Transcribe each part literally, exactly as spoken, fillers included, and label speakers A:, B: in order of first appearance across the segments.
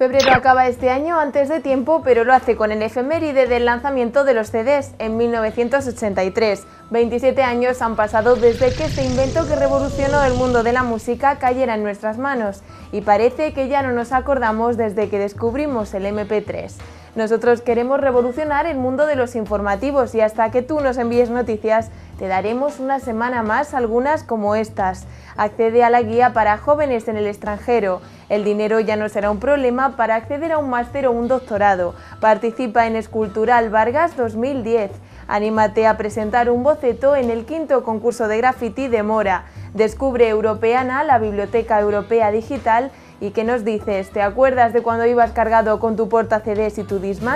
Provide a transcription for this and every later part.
A: Febrero acaba este año antes de tiempo, pero lo hace con el efeméride del lanzamiento de los C Ds en mil novecientos ochenta y tres. veintisiete años han pasado desde que este invento que revolucionó el mundo de la música cayera en nuestras manos, y parece que ya no nos acordamos desde que descubrimos el eme pe tres. Nosotros queremos revolucionar el mundo de los informativos y hasta que tú nos envíes noticias te daremos una semana más algunas como estas. Accede a la guía para jóvenes en el extranjero. El dinero ya no será un problema para acceder a un máster o un doctorado. Participa en Escultural Vargas dos mil diez. Anímate a presentar un boceto en el quinto concurso de graffiti de Mora. Descubre Europeana, la Biblioteca Europea Digital. ¿Y qué nos dices? ¿Te acuerdas de cuando ibas cargado con tu porta ce des y tu Discman?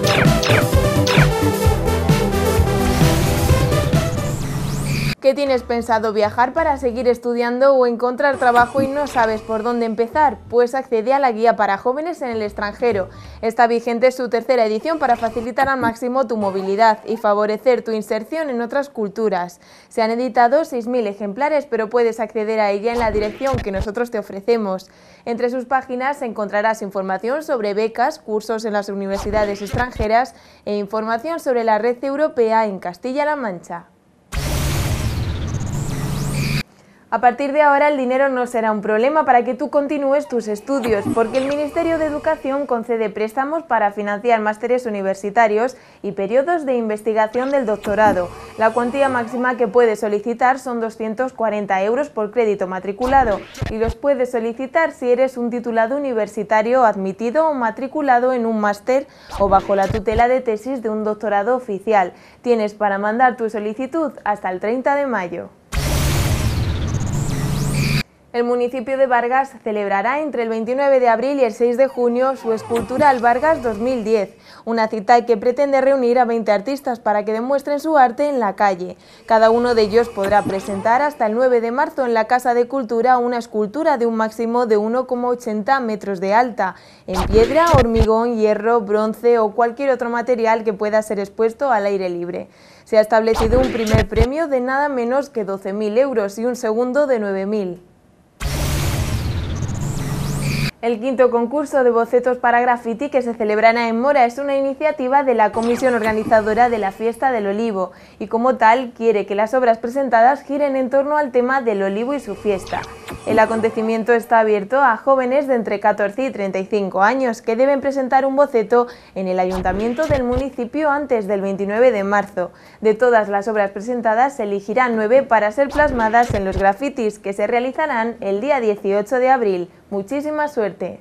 A: ¿Qué tienes pensado, viajar para seguir estudiando o encontrar trabajo y no sabes por dónde empezar? Pues accede a la guía para jóvenes en el extranjero. Está vigente su tercera edición para facilitar al máximo tu movilidad y favorecer tu inserción en otras culturas. Se han editado seis mil ejemplares, pero puedes acceder a ella en la dirección que nosotros te ofrecemos. Entre sus páginas encontrarás información sobre becas, cursos en las universidades extranjeras e información sobre la red europea en Castilla-La Mancha. A partir de ahora el dinero no será un problema para que tú continúes tus estudios, porque el Ministerio de Educación concede préstamos para financiar másteres universitarios y periodos de investigación del doctorado. La cuantía máxima que puedes solicitar son doscientos cuarenta euros por crédito matriculado y los puedes solicitar si eres un titulado universitario admitido o matriculado en un máster o bajo la tutela de tesis de un doctorado oficial. Tienes para mandar tu solicitud hasta el treinta de mayo. El municipio de Vargas celebrará entre el veintinueve de abril y el seis de junio su Escultural Vargas dos mil diez, una cita que pretende reunir a veinte artistas para que demuestren su arte en la calle. Cada uno de ellos podrá presentar hasta el nueve de marzo en la Casa de Cultura una escultura de un máximo de uno coma ochenta metros de alta, en piedra, hormigón, hierro, bronce o cualquier otro material que pueda ser expuesto al aire libre. Se ha establecido un primer premio de nada menos que doce mil euros y un segundo de nueve mil. El quinto concurso de bocetos para graffiti que se celebrará en Mora es una iniciativa de la comisión organizadora de la Fiesta del Olivo y como tal quiere que las obras presentadas giren en torno al tema del olivo y su fiesta. El acontecimiento está abierto a jóvenes de entre catorce y treinta y cinco años que deben presentar un boceto en el ayuntamiento del municipio antes del veintinueve de marzo. De todas las obras presentadas se elegirán nueve para ser plasmadas en los grafitis que se realizarán el día dieciocho de abril. ¡Muchísima suerte!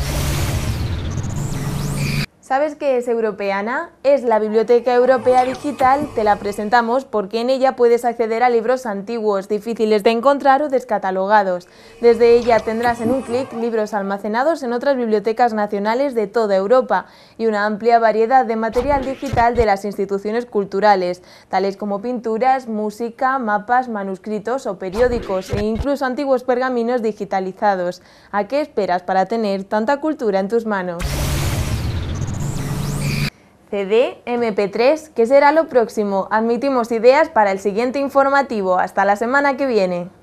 A: ¿Sabes qué es Europeana? Es la Biblioteca Europea Digital. Te la presentamos porque en ella puedes acceder a libros antiguos, difíciles de encontrar o descatalogados. Desde ella tendrás en un clic libros almacenados en otras bibliotecas nacionales de toda Europa y una amplia variedad de material digital de las instituciones culturales, tales como pinturas, música, mapas, manuscritos o periódicos e incluso antiguos pergaminos digitalizados. ¿A qué esperas para tener tanta cultura en tus manos? ce de, eme pe tres, ¿qué será lo próximo? Admitimos ideas para el siguiente informativo. Hasta la semana que viene.